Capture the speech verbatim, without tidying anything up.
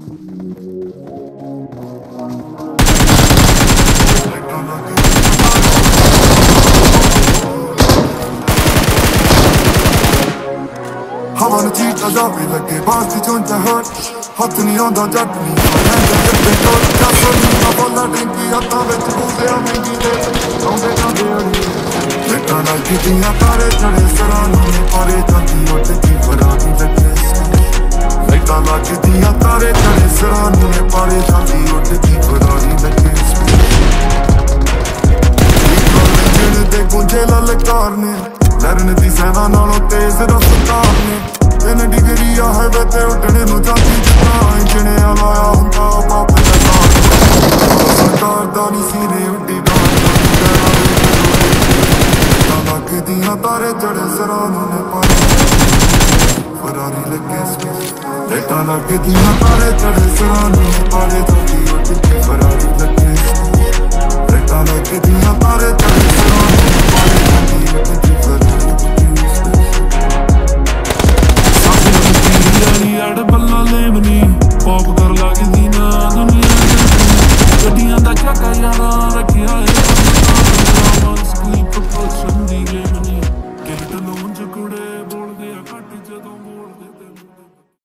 हवा नू चीज जावे लगे बास दी चुंझ हट हथ नहीं आंदा जट नहीं जिद्दे कोल जासोनी ना बोला डेंकी हत्थां विच बूंदे महंगी दे आउंदे जांदे अड़ी लेटां नाल कीतियां तारे चढ़े सरां नू पारे जांदी उठ की फरारी लगे लेटां नाल कीतियां तारे चढ़े सरां नू पारे जांदी उठ की फरारी लगे इंजन दे गुंजे ललकार ने लहरन दी सेना नालों तेज रफ्तार ने तीन डिग्री हाईवे ते उड्डने नू जाती जिद्दां इंजन लाया हुंदा बाबे दा नाम सरकार दा नी सीने उड्डी डाल लगदियां तारे चढ़े सरां नू पारे फरारी लगे लेटां लगदियां तारे चढ़े सरां नू पारे जांदी उठ के फरारी लगे लेटां लगदियां तारे